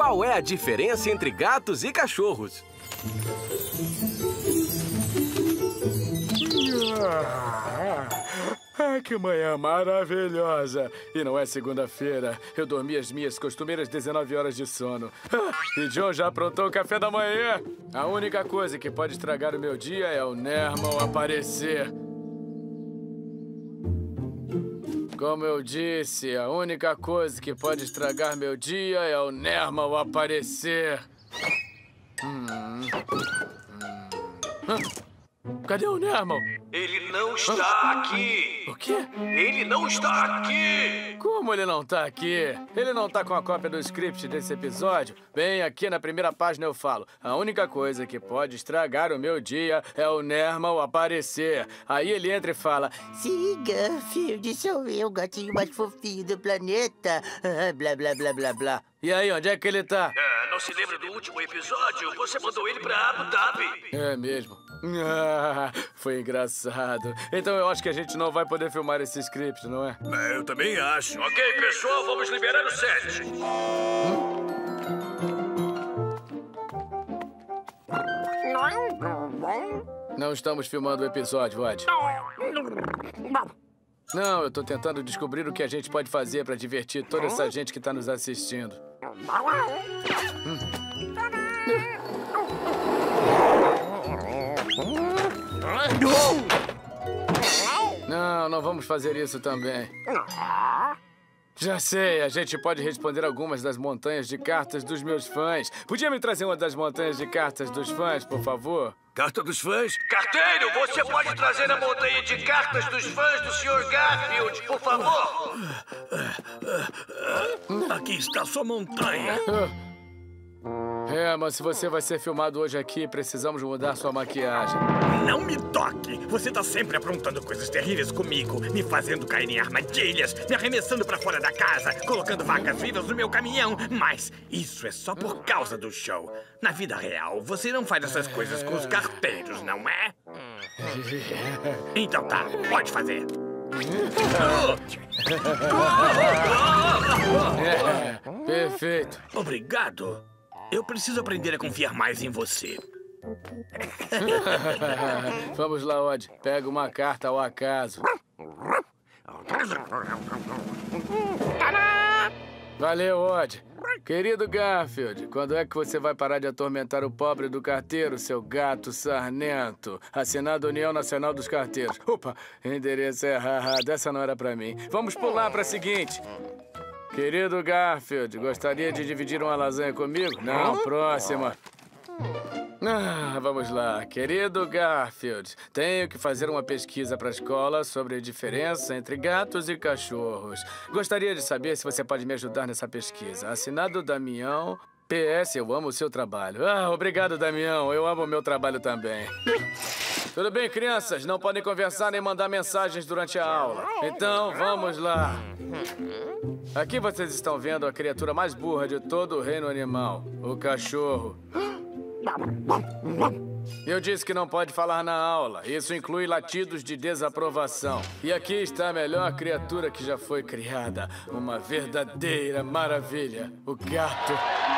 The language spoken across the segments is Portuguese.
Qual é a diferença entre gatos e cachorros? Que manhã maravilhosa! E não é segunda-feira. Eu dormi as minhas costumeiras 19 horas de sono. E John já aprontou o café da manhã. A única coisa que pode estragar o meu dia é o Nermal aparecer. Como eu disse, a única coisa que pode estragar meu dia é o Nermal aparecer. Cadê o Nermal? Ele não está aqui! O quê? Ele não está aqui! Como ele não tá aqui? Ele não tá com a cópia do script desse episódio? Bem, aqui na primeira página eu falo: a única coisa que pode estragar o meu dia é o Nermal aparecer. Aí ele entra e fala: Sim, Garfield, sou eu, o gatinho mais fofinho do planeta. Blá, blá, blá, blá, blá. E aí, onde é que ele tá? Não se lembra do último episódio? Você mandou ele pra Abu Dhabi. É mesmo. Foi engraçado. Então eu acho que a gente não vai poder filmar esse script, não é? Eu também acho. Ok, pessoal, vamos liberar o set. Não estamos filmando o episódio, Odd. Não, eu tô tentando descobrir o que a gente pode fazer pra divertir toda essa gente que tá nos assistindo. Não, não vamos fazer isso também. Já sei, a gente pode responder algumas das montanhas de cartas dos meus fãs. Podia me trazer uma das montanhas de cartas dos fãs, por favor? Carta dos fãs? Carteiro, você pode trazer a montanha de cartas dos fãs do Sr. Garfield, por favor? Aqui está a sua montanha. Mas se você vai ser filmado hoje aqui, precisamos mudar sua maquiagem. Não me toque! Você tá sempre aprontando coisas terríveis comigo, me fazendo cair em armadilhas, me arremessando pra fora da casa, colocando vacas vivas no meu caminhão. Mas isso é só por causa do show. Na vida real, você não faz essas coisas com os carteiros, não é? Então tá, pode fazer. Perfeito. Obrigado. Eu preciso aprender a confiar mais em você. Vamos lá, Odd. Pega uma carta ao acaso. Valeu, Odd. Querido Garfield, quando é que você vai parar de atormentar o pobre do carteiro, seu gato sarnento? Assinado União Nacional dos Carteiros. Opa, endereço errado. Essa não era pra mim. Vamos pular pra seguinte. Querido Garfield, gostaria de dividir uma lasanha comigo? Não, próxima. Vamos lá. Querido Garfield, tenho que fazer uma pesquisa para a escola sobre a diferença entre gatos e cachorros. Gostaria de saber se você pode me ajudar nessa pesquisa. Assinado Damião. PS, eu amo o seu trabalho. Obrigado, Damião. Eu amo o meu trabalho também. Tudo bem, crianças? Não podem conversar nem mandar mensagens durante a aula. Então, vamos lá. Aqui vocês estão vendo a criatura mais burra de todo o reino animal, o cachorro. Eu disse que não pode falar na aula. Isso inclui latidos de desaprovação. E aqui está a melhor criatura que já foi criada. Uma verdadeira maravilha. O gato.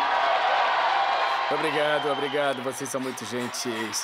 Obrigado, obrigado. Vocês são muito gentis.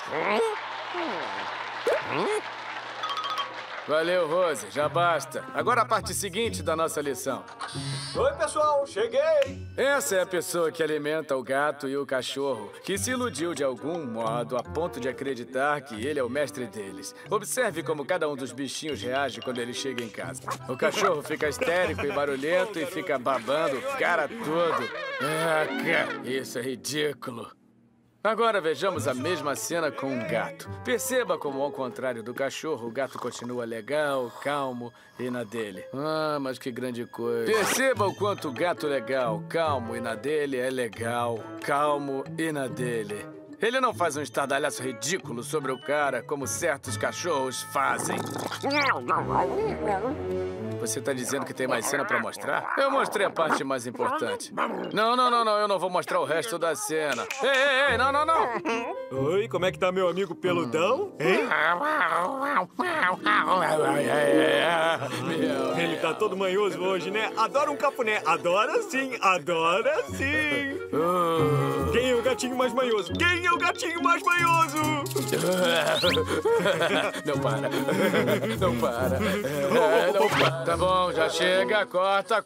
Valeu, Rose. Já basta. Agora a parte seguinte da nossa lição. Oi, pessoal. Cheguei. Essa é a pessoa que alimenta o gato e o cachorro, que se iludiu de algum modo a ponto de acreditar que ele é o mestre deles. Observe como cada um dos bichinhos reage quando ele chega em casa. O cachorro fica histérico e barulhento e fica babando o cara todo. Isso é ridículo. Agora vejamos a mesma cena com um gato. Perceba como, ao contrário do cachorro, o gato continua legal, calmo e na dele. Mas que grande coisa. Perceba o quanto o gato legal, calmo e na dele é legal, calmo e na dele. Ele não faz um estardalhaço ridículo sobre o cara, como certos cachorros fazem. Você tá dizendo que tem mais cena pra mostrar? Eu mostrei a parte mais importante. Não, eu não vou mostrar o resto da cena. Ei, não. Oi, como é que tá meu amigo peludão, hein? Ele tá todo manhoso hoje, né? Adora um cafuné. Adora sim. Quem é o gatinho mais manhoso? Não para. Não para. Tá bom, já chega. Corta.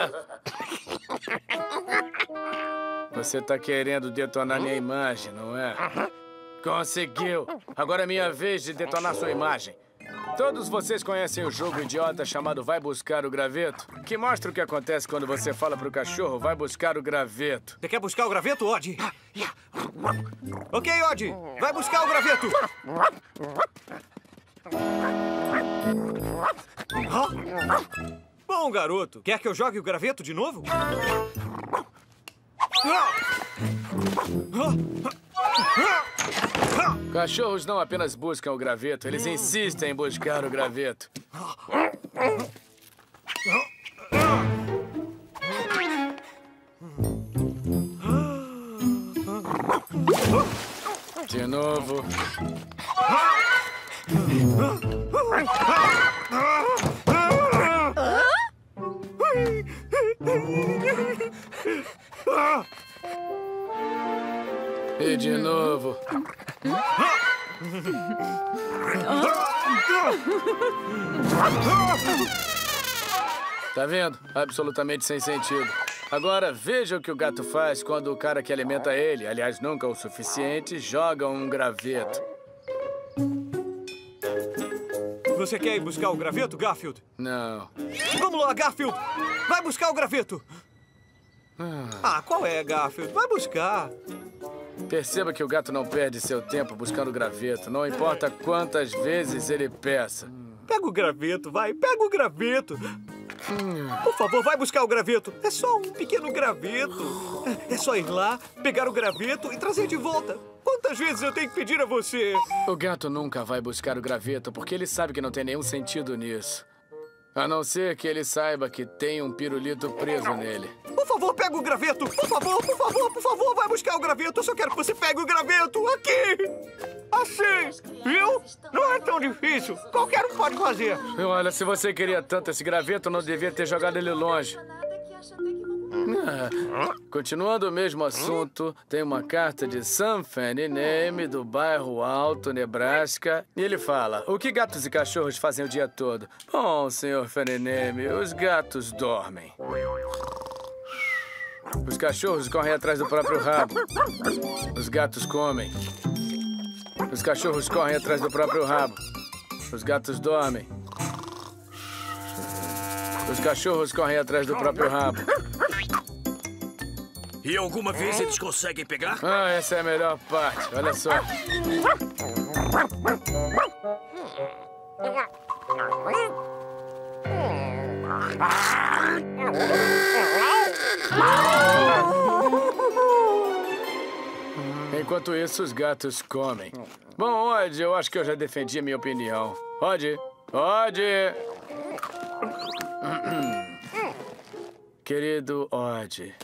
Você tá querendo detonar minha imagem, não é? Conseguiu. Agora é minha vez de detonar sua imagem. Todos vocês conhecem o jogo idiota chamado Vai Buscar o Graveto? Que mostra o que acontece quando você fala pro cachorro vai buscar o graveto. Você quer buscar o graveto, Odd? Ok, Odd. Vai buscar o graveto. Bom, garoto. Quer que eu jogue o graveto de novo? Cachorros não apenas buscam o graveto, eles insistem em buscar o graveto. De novo. E de novo. Tá vendo? Absolutamente sem sentido. Agora, veja o que o gato faz quando o cara que alimenta ele, aliás, nunca o suficiente, joga um graveto. Você quer ir buscar o graveto, Garfield? Não. Vamos lá, Garfield! Vai buscar o graveto! Qual é, Garfield? Vai buscar. Perceba que o gato não perde seu tempo buscando o graveto, não importa quantas vezes ele peça. Pega o graveto, vai, pega o graveto. Por favor, vai buscar o graveto. É só um pequeno graveto. É só ir lá, pegar o graveto e trazer de volta. Quantas vezes eu tenho que pedir a você? O gato nunca vai buscar o graveto porque ele sabe que não tem nenhum sentido nisso. A não ser que ele saiba que tem um pirulito preso nele. Por favor, pega o graveto. Por favor, vai buscar o graveto. Eu só quero que você pegue o graveto aqui. Assim, viu? Não é tão difícil. Qualquer um pode fazer. Olha, se você queria tanto esse graveto, não devia ter jogado ele longe. Continuando o mesmo assunto, tem uma carta de Sam Fenningham, do bairro Alto, Nebraska, e ele fala: o que gatos e cachorros fazem o dia todo? Bom, senhor Fenningham, os gatos dormem. Os cachorros correm atrás do próprio rabo. Os gatos comem. Os cachorros correm atrás do próprio rabo. Os gatos dormem. Os cachorros correm atrás do próprio rabo. E alguma vez eles conseguem pegar? Essa é a melhor parte. Olha só. Enquanto isso, os gatos comem. Bom, Odd, eu acho que eu já defendi a minha opinião. Odd! Querido Odd.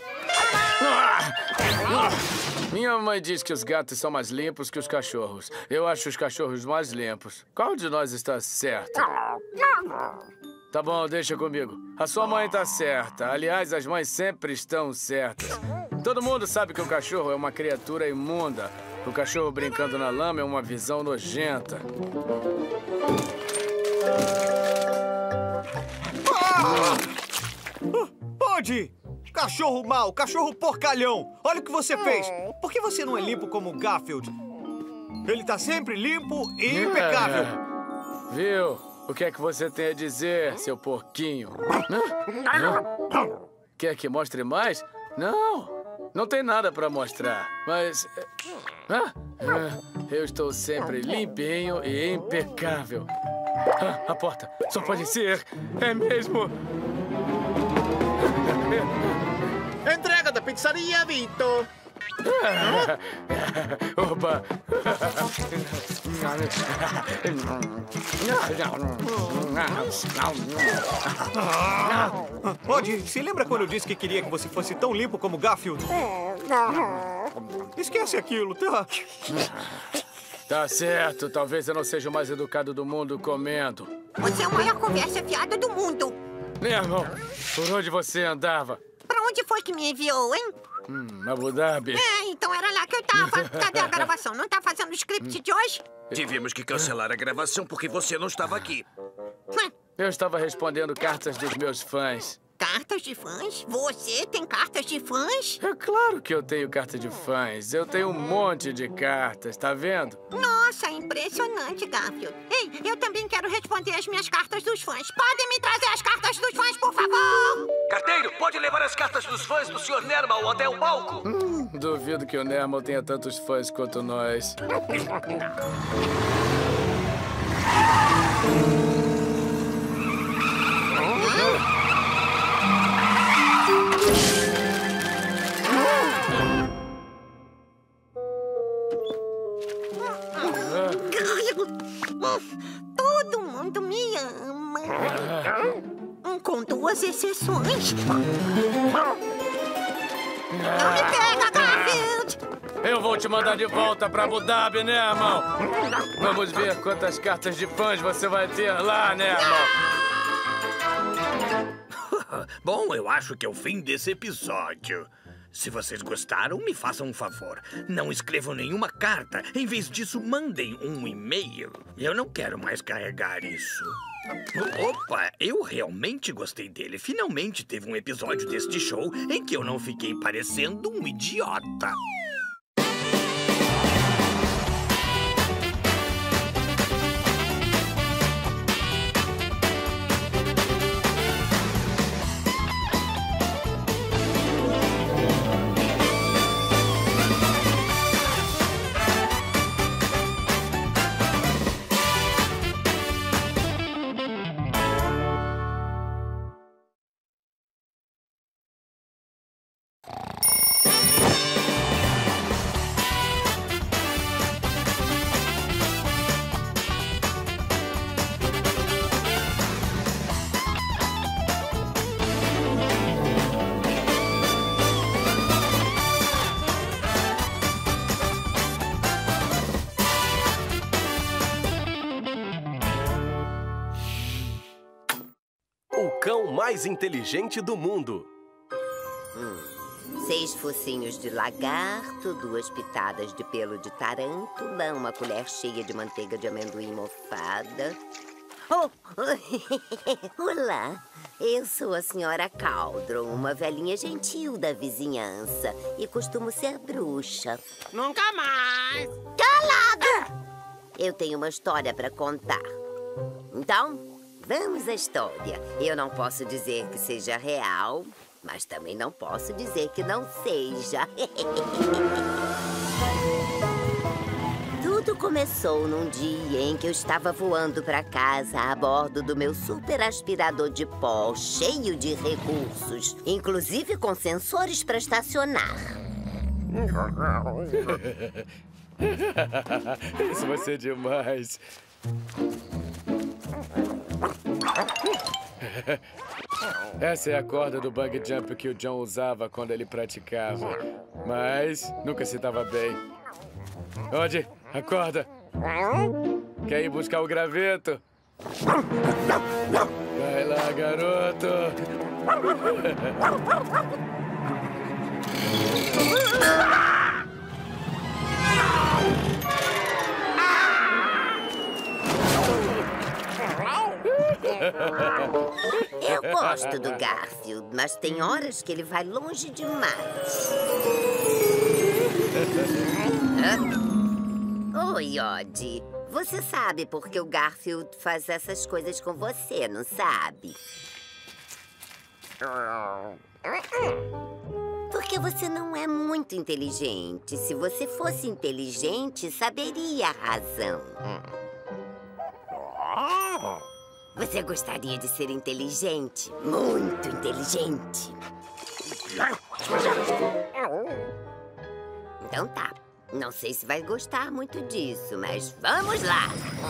Minha mãe diz que os gatos são mais limpos que os cachorros. Eu acho os cachorros mais limpos. Qual de nós está certo? Tá bom, deixa comigo. A sua mãe tá certa. Aliás, as mães sempre estão certas. Todo mundo sabe que o cachorro é uma criatura imunda. O cachorro brincando na lama é uma visão nojenta. Odd! Cachorro mau, cachorro porcalhão! Olha o que você fez! Por que você não é limpo como o Garfield? Ele tá sempre limpo e impecável! Viu? O que é que você tem a dizer, seu porquinho? Quer que mostre mais? Não tem nada pra mostrar, mas... eu estou sempre limpinho e impecável. A porta, só pode ser. É mesmo. Entrega da pizzaria, Vito. Oba! Odd, se lembra quando eu disse que queria que você fosse tão limpo como Garfield? Esquece aquilo, tá? Tá certo, talvez eu não seja o mais educado do mundo comendo. Você é a maior conversa fiada do mundo. Nermal, por onde você andava? Pra onde foi que me enviou, hein? Abu Dhabi. Então era lá que eu tava. Cadê a gravação? Não tá fazendo o script de hoje? Tivemos que cancelar a gravação porque você não estava aqui. Eu estava respondendo cartas dos meus fãs. Cartas de fãs? Você tem cartas de fãs? É claro que eu tenho carta de fãs. Eu tenho um monte de cartas, tá vendo? Nossa, impressionante, Garfield. Ei, eu também quero responder as minhas cartas dos fãs. Podem me trazer as cartas dos fãs, por favor? Carteiro, pode levar as cartas dos fãs do Sr. Nermal até o palco? Duvido que o Nermal tenha tantos fãs quanto nós. Todo mundo me ama. Com duas exceções. Não me pega, Garfield! Eu vou te mandar de volta pra Abu Dhabi, Nermal. Vamos ver quantas cartas de fãs você vai ter lá, Nermal. Bom, eu acho que é o fim desse episódio. Se vocês gostaram, me façam um favor. Não escrevam nenhuma carta. Em vez disso, mandem um e-mail. Eu não quero mais carregar isso. Opa, eu realmente gostei dele. Finalmente teve um episódio deste show em que eu não fiquei parecendo um idiota. O cão mais inteligente do mundo. 6 focinhos de lagarto, 2 pitadas de pelo de tarântula, 1 colher cheia de manteiga de amendoim mofada. Oh! Olá, eu sou a senhora Caldron, uma velhinha gentil da vizinhança e costumo ser bruxa. Nunca mais! Calada! Eu tenho uma história para contar. Então, vamos à história. Eu não posso dizer que seja real, mas também não posso dizer que não seja. Tudo começou num dia em que eu estava voando para casa a bordo do meu super aspirador de pó, cheio de recursos, inclusive com sensores para estacionar. Isso vai ser demais. Essa é a corda do bungee jump que o John usava quando ele praticava. Mas nunca se dava bem. Odd, acorda. Quer ir buscar o graveto? Vai lá, garoto. Eu gosto do Garfield, mas tem horas que ele vai longe demais. Oi, Odd. Você sabe por que o Garfield faz essas coisas com você, não sabe? Porque você não é muito inteligente. Se você fosse inteligente, saberia a razão. Você gostaria de ser inteligente? Muito inteligente. Então tá. Não sei se vai gostar muito disso, mas vamos lá!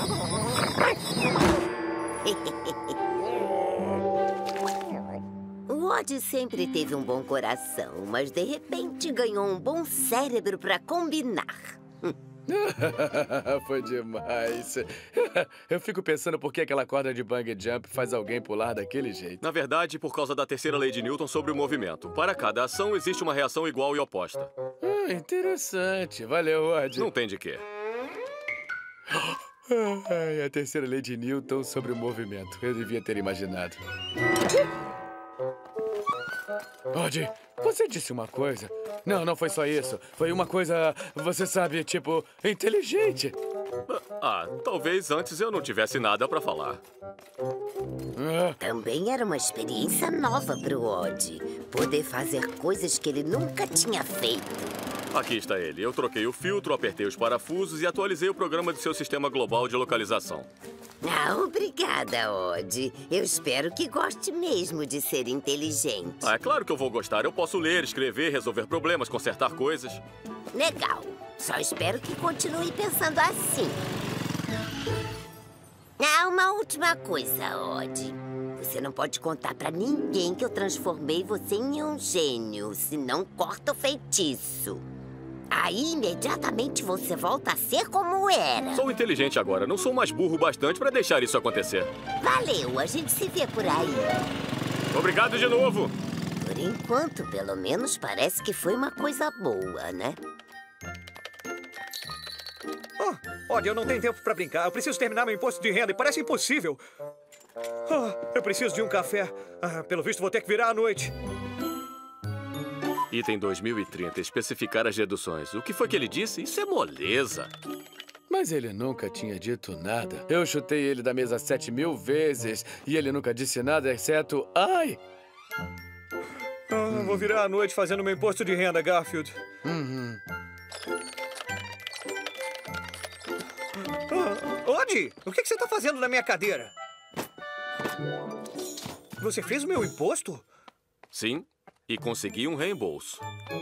O Odd sempre teve um bom coração, mas de repente ganhou um bom cérebro pra combinar. Foi demais. Eu fico pensando por que aquela corda de bungee jump faz alguém pular daquele jeito. Na verdade, por causa da terceira lei de Newton sobre o movimento. Para cada ação, existe uma reação igual e oposta. Interessante. Valeu, Odd. Não tem de quê. A terceira lei de Newton sobre o movimento. Eu devia ter imaginado. Odd, você disse uma coisa. Não foi só isso. Foi uma coisa, você sabe, tipo, inteligente. Talvez antes eu não tivesse nada pra falar. Também era uma experiência nova pro Odd. Poder fazer coisas que ele nunca tinha feito. Aqui está ele. Eu troquei o filtro, apertei os parafusos e atualizei o programa de seu sistema global de localização. Obrigada, Odd. Eu espero que goste mesmo de ser inteligente. É claro que eu vou gostar. Eu posso ler, escrever, resolver problemas, consertar coisas. Legal. Só espero que continue pensando assim. Uma última coisa, Odd. Você não pode contar pra ninguém que eu transformei você em um gênio, senão corta o feitiço. Aí, imediatamente, você volta a ser como era. Sou inteligente agora. Não sou mais burro bastante pra deixar isso acontecer. Valeu, a gente se vê por aí. Obrigado de novo. Por enquanto, pelo menos, parece que foi uma coisa boa, né? Odd, eu não tenho tempo pra brincar. Eu preciso terminar meu imposto de renda e parece impossível. Eu preciso de um café. Pelo visto, vou ter que virar à noite. Item 2030, especificar as deduções. O que foi que ele disse? Isso é moleza. Mas ele nunca tinha dito nada. Eu chutei ele da mesa 7.000 vezes e ele nunca disse nada, exceto... Ai! Vou virar à noite fazendo meu imposto de renda, Garfield. Odd, o que você está fazendo na minha cadeira? Você fez o meu imposto? Sim, e consegui um reembolso.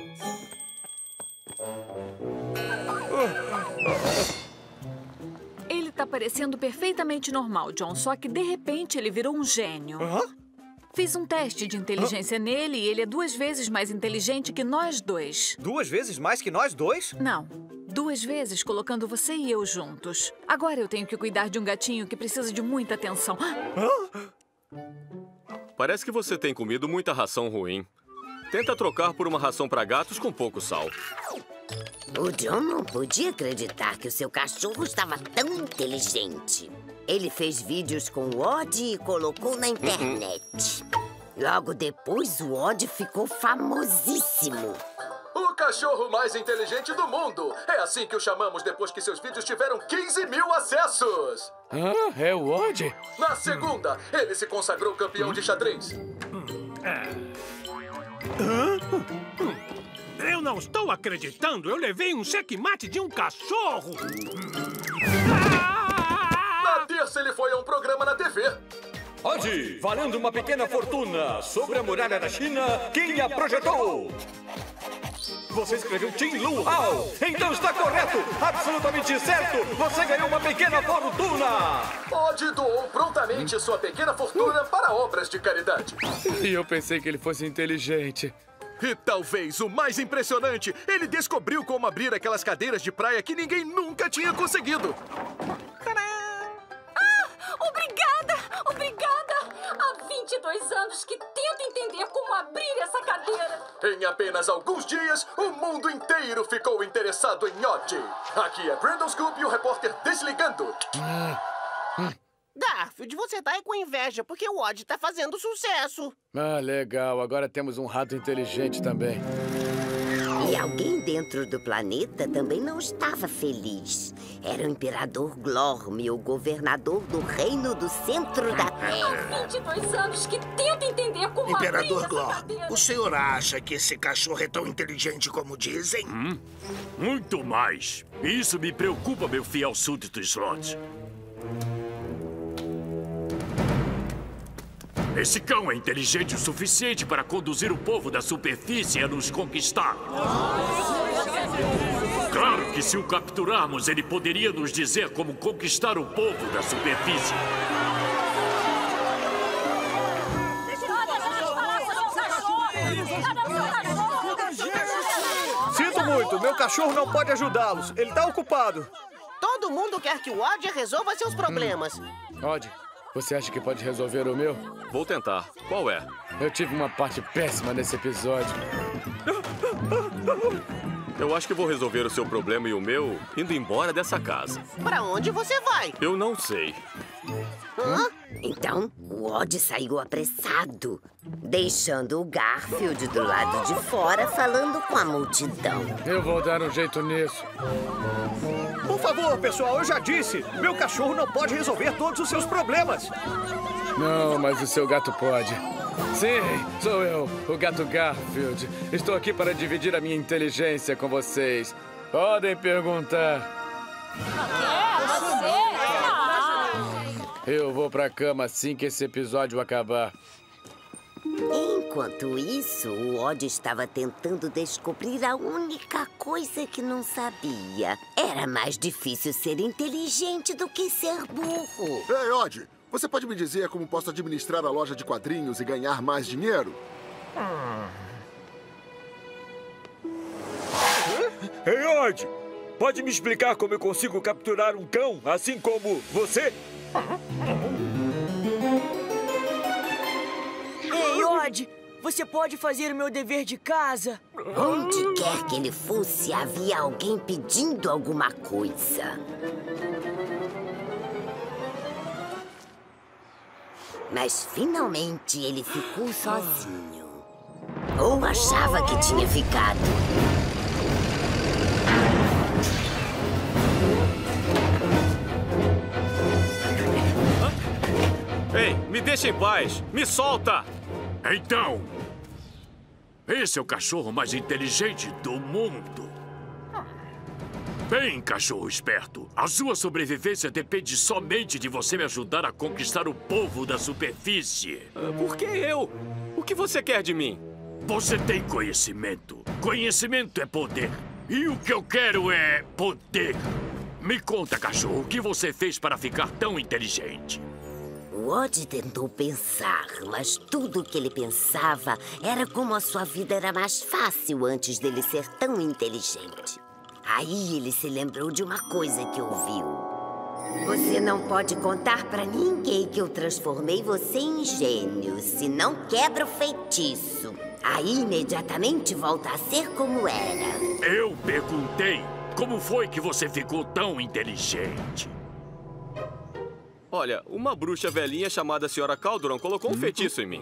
Ele tá parecendo perfeitamente normal, John, só que de repente ele virou um gênio. Fiz um teste de inteligência nele e ele é 2 vezes mais inteligente que nós dois. 2 vezes mais que nós dois? Não. 2 vezes colocando você e eu juntos. Agora eu tenho que cuidar de um gatinho que precisa de muita atenção. Parece que você tem comido muita ração ruim. Tenta trocar por uma ração para gatos com pouco sal. O John não podia acreditar que o seu cachorro estava tão inteligente. Ele fez vídeos com o Odd e colocou na internet. Logo depois, o Odd ficou famosíssimo. O cachorro mais inteligente do mundo. É assim que o chamamos depois que seus vídeos tiveram 15.000 acessos. É o Odd? Na segunda, ele se consagrou campeão de xadrez. Eu não estou acreditando. Eu levei um checkmate de um cachorro. Na terça, ele foi a um programa na TV. Odd, valendo uma pequena fortuna sobre a muralha da China, quem a projetou? Você escreveu Tim Lu Hao. Então está correto, absolutamente certo. Você ganhou uma pequena fortuna. Odd doou prontamente sua pequena fortuna para obras de caridade. E eu pensei que ele fosse inteligente. E talvez o mais impressionante, ele descobriu como abrir aquelas cadeiras de praia que ninguém nunca tinha conseguido. Obrigada! Obrigada! Há 22 anos que tento entender como abrir essa cadeira. Em apenas alguns dias, o mundo inteiro ficou interessado em Odd. Aqui é Brandon Scoop e o repórter Desligando. Garfield, você tá aí com inveja porque o Odd tá fazendo sucesso. Legal. Agora temos um rato inteligente também. E alguém dentro do planeta também não estava feliz. Era o Imperador Glorme, o governador do reino do centro da Terra. Há 22 anos que tento entender como Imperador Glorme, o senhor acha que esse cachorro é tão inteligente como dizem? Muito mais. Isso me preocupa, meu fiel súdito Slot. Esse cão é inteligente o suficiente para conduzir o povo da superfície a nos conquistar. Claro que se o capturarmos, ele poderia nos dizer como conquistar o povo da superfície. Sinto muito, meu cachorro não pode ajudá-los. Ele tá ocupado. Todo mundo quer que o Odd resolva seus problemas. Odd, você acha que pode resolver o meu? Vou tentar. Qual é? Eu tive uma parte péssima nesse episódio. Eu acho que vou resolver o seu problema e o meu indo embora dessa casa. Pra onde você vai? Eu não sei. Hã? Então, o Odd saiu apressado, deixando o Garfield do lado de fora falando com a multidão. Eu vou dar um jeito nisso. Por favor, pessoal, eu já disse. Meu cachorro não pode resolver todos os seus problemas. Não, mas o seu gato pode. Sim, sou eu, o gato Garfield. Estou aqui para dividir a minha inteligência com vocês. Podem perguntar. Eu vou pra cama assim que esse episódio acabar. Enquanto isso, o Odd estava tentando descobrir a única coisa que não sabia. Era mais difícil ser inteligente do que ser burro. Ei, Odd, você pode me dizer como posso administrar a loja de quadrinhos e ganhar mais dinheiro? Ei, Odd, pode me explicar como eu consigo capturar um cão, assim como você? Ei, Odd, você pode fazer o meu dever de casa? Onde quer que ele fosse, havia alguém pedindo alguma coisa. Mas finalmente ele ficou sozinho. Ou achava que tinha ficado. Ei, me deixa em paz! Me solta! Então, esse é o cachorro mais inteligente do mundo. Bem, cachorro esperto, a sua sobrevivência depende somente de você me ajudar a conquistar o povo da superfície. Por que eu? O que você quer de mim? Você tem conhecimento. Conhecimento é poder. E o que eu quero é poder. Me conta, cachorro, o que você fez para ficar tão inteligente? O Odd tentou pensar, mas tudo o que ele pensava era como a sua vida era mais fácil antes dele ser tão inteligente. Aí ele se lembrou de uma coisa que ouviu. Você não pode contar pra ninguém que eu transformei você em gênio, senão quebra o feitiço. Aí imediatamente volta a ser como era. Eu perguntei como foi que você ficou tão inteligente. Olha, uma bruxa velhinha chamada Senhora Calduron colocou um feitiço em mim.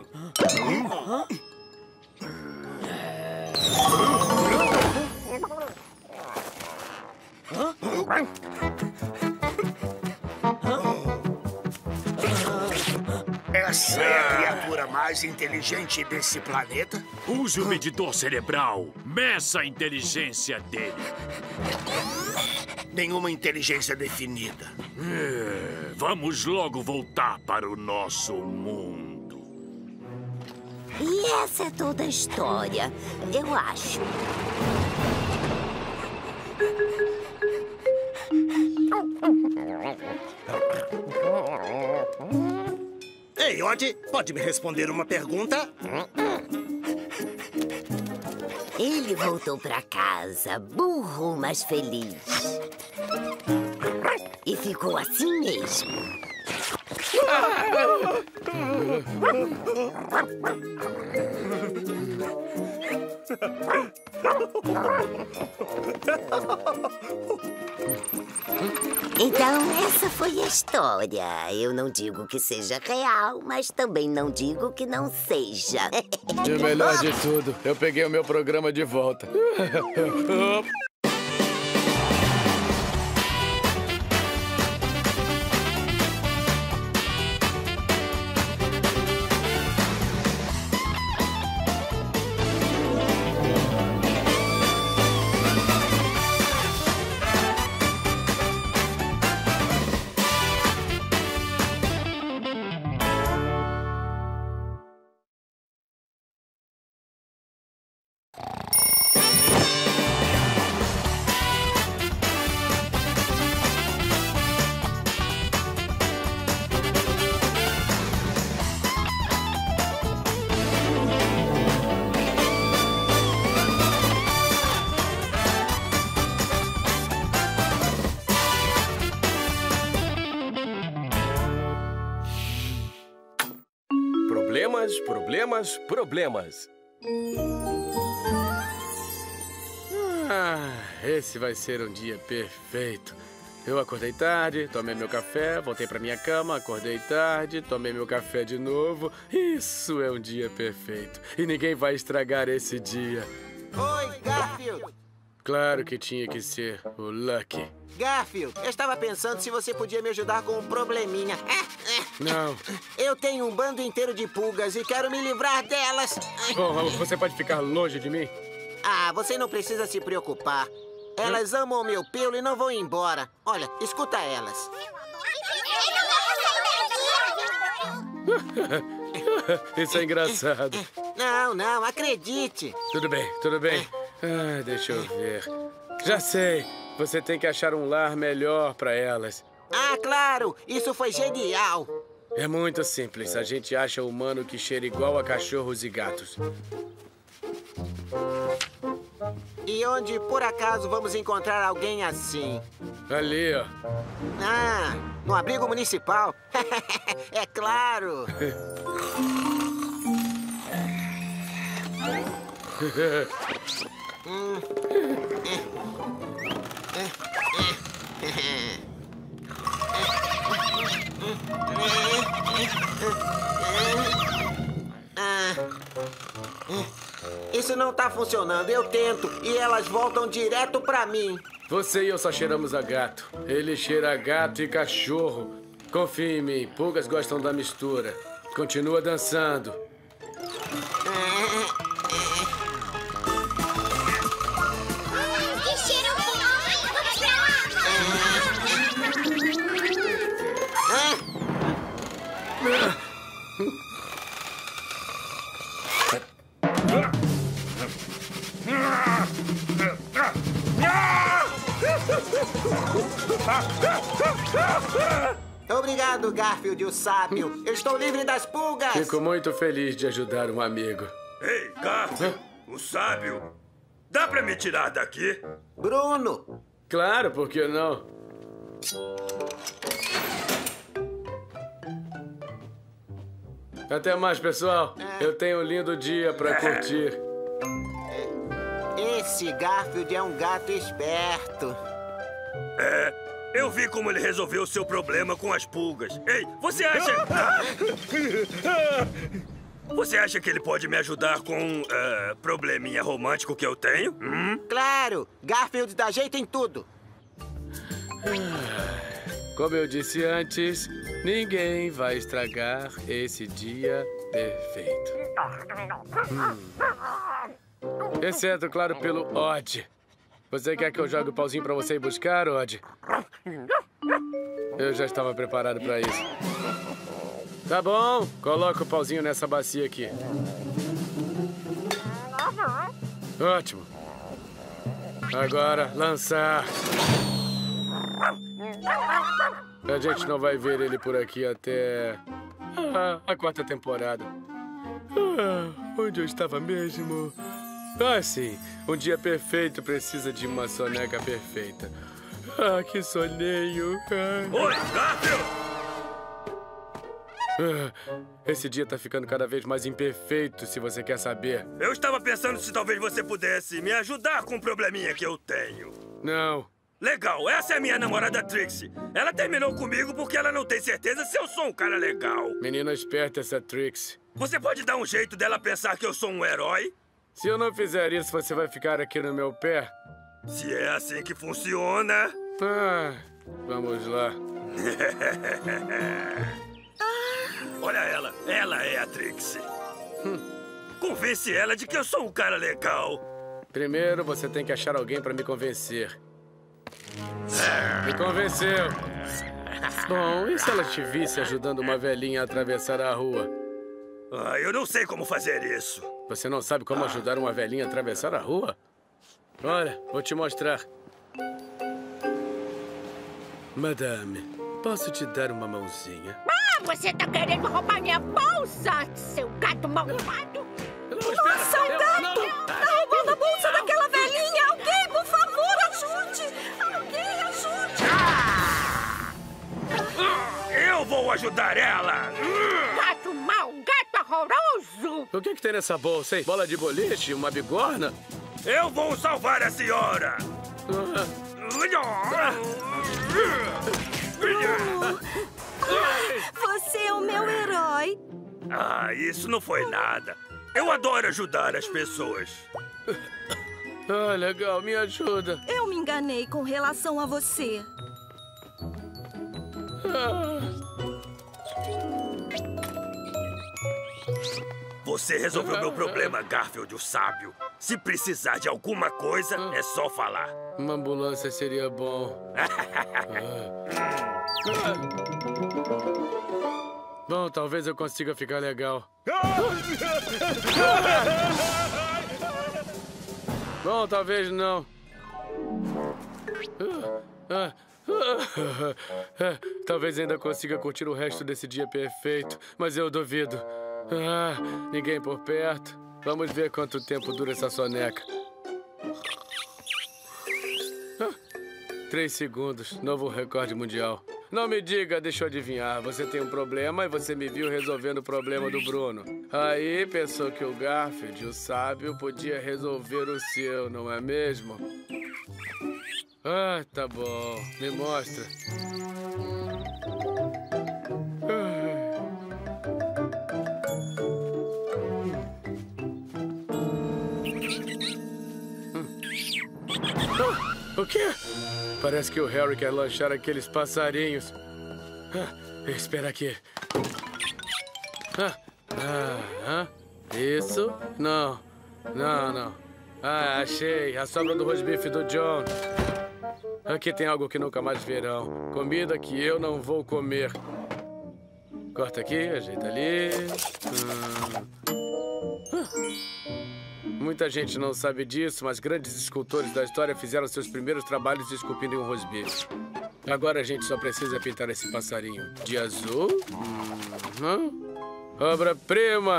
Essa é a criatura mais inteligente desse planeta? Use o medidor cerebral. Meça a inteligência dele. Nenhuma inteligência definida. Vamos logo voltar para o nosso mundo. E essa é toda a história, eu acho. Ei, Odd, pode me responder uma pergunta? Ele voltou pra casa, burro, mas feliz. E ficou assim mesmo. Então, essa foi a história. Eu não digo que seja real, mas também não digo que não seja. E o melhor de tudo, eu peguei o meu programa de volta. Problemas, problemas, problemas. Esse vai ser um dia perfeito. Eu acordei tarde, tomei meu café, voltei pra minha cama, acordei tarde, tomei meu café de novo. Isso é um dia perfeito. E ninguém vai estragar esse dia. Oi, Garfield. Claro que tinha que ser o Lucky. Garfield, eu estava pensando se você podia me ajudar com um probleminha. Não. Eu tenho um bando inteiro de pulgas e quero me livrar delas. Oh, você pode ficar longe de mim? Ah, você não precisa se preocupar. Elas amam o meu pelo e não vão embora. Olha, escuta elas. Isso é engraçado. Não, acredite. Tudo bem, tudo bem. Deixa eu ver. Já sei. Você tem que achar um lar melhor para elas. Ah, claro. Isso foi genial. É muito simples. A gente acha um humano que cheira igual a cachorros e gatos. E onde, por acaso, vamos encontrar alguém assim? Ali, ó. Ah, no abrigo municipal. É claro. Isso não tá funcionando. Eu tento e elas voltam direto pra mim. Você e eu só cheiramos a gato. Ele cheira a gato e cachorro. Confia em mim. Pulgas gostam da mistura. Continua dançando. Que cheiro bom! Vamos pra lá! Obrigado, Garfield, o sábio. Eu estou livre das pulgas. Fico muito feliz de ajudar um amigo. Ei, Garfield, o sábio. Dá pra me tirar daqui? Bruno. Claro, por que não? Até mais, pessoal. Eu tenho um lindo dia pra curtir. Esse Garfield é um gato esperto. Eu vi como ele resolveu o seu problema com as pulgas. Ei, você acha... Você acha que ele pode me ajudar com um probleminha romântico que eu tenho? Claro! Garfield dá jeito em tudo. Como eu disse antes, ninguém vai estragar esse dia perfeito. Exceto, claro, pelo Odd. Você quer que eu jogue o pauzinho pra você ir buscar, Odd? Eu já estava preparado pra isso. Tá bom, coloca o pauzinho nessa bacia aqui. Ótimo. Agora, lançar. A gente não vai ver ele por aqui até a 4ª temporada. Onde eu estava mesmo? Sim. Um dia perfeito precisa de uma soneca perfeita. Que soneio. Oi, Garfield! Esse dia tá ficando cada vez mais imperfeito, se você quer saber. Eu estava pensando se talvez você pudesse me ajudar com um probleminha que eu tenho. Não. Legal, essa é a minha namorada Trixie. Ela terminou comigo porque ela não tem certeza se eu sou um cara legal. Menina esperta essa Trixie. Você pode dar um jeito dela pensar que eu sou um herói? Se eu não fizer isso, você vai ficar aqui no meu pé? Se é assim que funciona... Vamos lá. Olha ela é a Trixie. Convence ela de que eu sou um cara legal. Primeiro, você tem que achar alguém pra me convencer. Me convenceu. Bom, e se ela te visse ajudando uma velhinha a atravessar a rua? Eu não sei como fazer isso. Você não sabe como ajudar uma velhinha a atravessar a rua? Olha, vou te mostrar. Madame, posso te dar uma mãozinha? Você tá querendo roubar minha bolsa, seu gato malvado? Nossa, o gato! Tá roubando a bolsa daquela velhinha! Alguém, por favor, ajude! Alguém, ajude! Eu vou ajudar ela! Gato mau, gato horroroso! O que tem nessa bolsa, hein? Bola de boliche? Uma bigorna? Eu vou salvar a senhora! Você é o meu herói. Ah, isso não foi nada. Eu adoro ajudar as pessoas. Ah, legal, me ajuda. Eu me enganei com relação a você. Você resolveu meu problema, Garfield, o sábio. Se precisar de alguma coisa, é só falar. Uma ambulância seria bom. Bom, talvez eu consiga ficar legal. Bom, talvez não. Talvez ainda consiga curtir o resto desse dia perfeito, mas eu duvido. Ninguém por perto. Vamos ver quanto tempo dura essa soneca. 3 segundos, novo recorde mundial. Não me diga, deixa eu adivinhar. Você tem um problema e você me viu resolvendo o problema do Bruno. Aí pensou que o Garfield, o sábio, podia resolver o seu, não é mesmo? Tá bom. Me mostra. O quê? Parece que o Harry quer lanchar aqueles passarinhos. Espera aqui. Isso? Não. Não. Achei. A sobra do rosbife do John. Aqui tem algo que nunca mais verão. Comida que eu não vou comer. Corta aqui, ajeita ali. Muita gente não sabe disso, mas grandes escultores da história fizeram seus primeiros trabalhos esculpindo em um rosbife. Agora a gente só precisa pintar esse passarinho de azul. Obra-prima!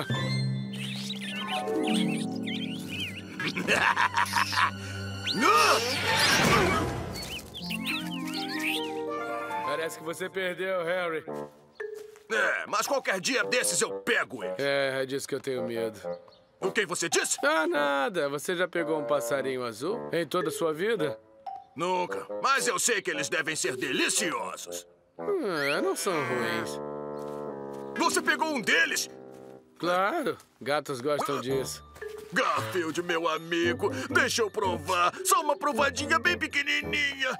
Parece que você perdeu, Harry. Mas qualquer dia desses eu pego ele. É disso que eu tenho medo. O que você disse? Nada. Você já pegou um passarinho azul em toda a sua vida? Nunca. Mas eu sei que eles devem ser deliciosos. Não são ruins. Você pegou um deles? Claro. Gatos gostam disso. Garfield, meu amigo, deixa eu provar. Só uma provadinha bem pequenininha.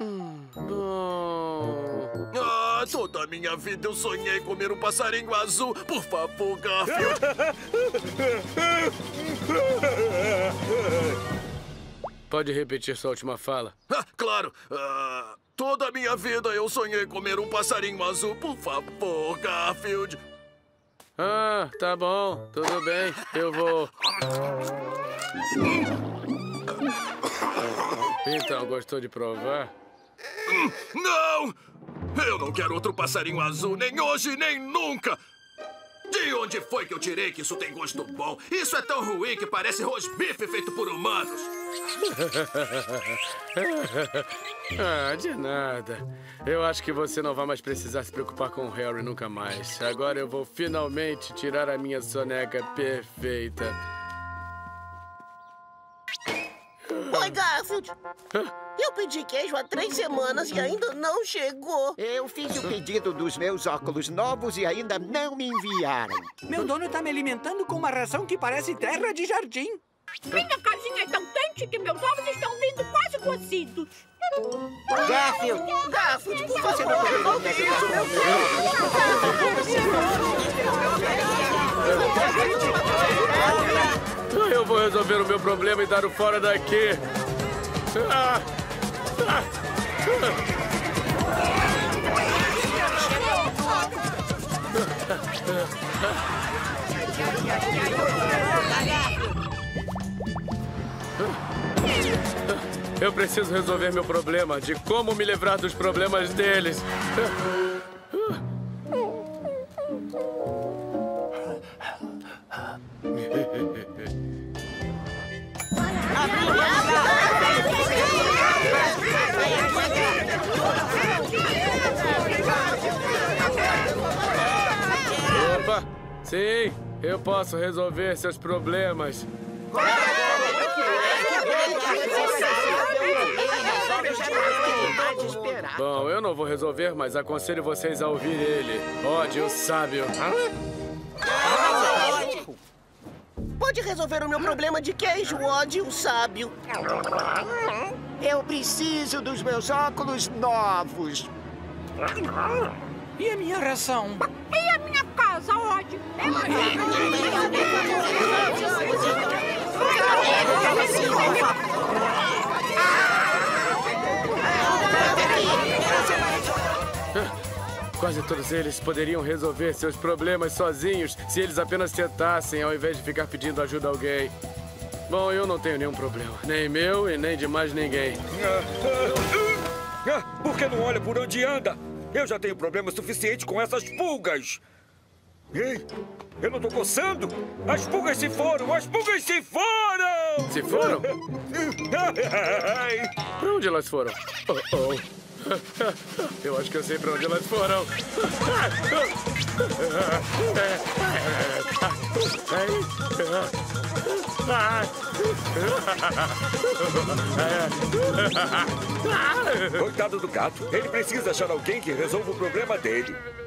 Toda a minha vida eu sonhei comer um passarinho azul. Por favor, Garfield. Pode repetir sua última fala? Claro. Toda a minha vida eu sonhei comer um passarinho azul. Por favor, Garfield. Tá bom. Tudo bem. Eu vou... Então, gostou de provar? Não! Eu não quero outro passarinho azul, nem hoje, nem nunca! De onde foi que eu tirei que isso tem gosto bom? Isso é tão ruim que parece rosbife feito por humanos! De nada. Eu acho que você não vai mais precisar se preocupar com o Harry nunca mais. Agora eu vou finalmente tirar a minha soneca perfeita. Oi, Garfield. Eu pedi queijo há 3 semanas e ainda não chegou. Eu fiz o pedido dos meus óculos novos e ainda não me enviaram. Meu dono tá me alimentando com uma ração que parece terra de jardim. Minha casinha é tão quente que meus ovos estão vindo quase cocidos. Garfield, por que você não resolve isso, meu Deus? Eu vou resolver o meu problema e dar o fora daqui. Eu preciso resolver meu problema, de como me livrar dos problemas deles. Opa! Sim, Eu posso resolver seus problemas. Bom, eu não vou resolver, mas aconselho vocês a ouvir ele. Odd, o sábio. Pode resolver o meu problema de queijo, Odd, o sábio. Eu preciso dos meus óculos novos. E a minha ração? E a minha casa, Odd? Quase todos eles poderiam resolver seus problemas sozinhos se eles apenas tentassem, ao invés de ficar pedindo ajuda a alguém. Bom, eu não tenho nenhum problema. Nem meu e nem de mais ninguém. Por que não olha por onde anda? Eu já tenho problema suficiente com essas pulgas. Ei, eu não tô coçando? As pulgas se foram! As pulgas se foram! Se foram? Pra onde elas foram? Eu acho que eu sei pra onde elas foram. Coitado do gato. Ele precisa achar alguém que resolva o problema dele.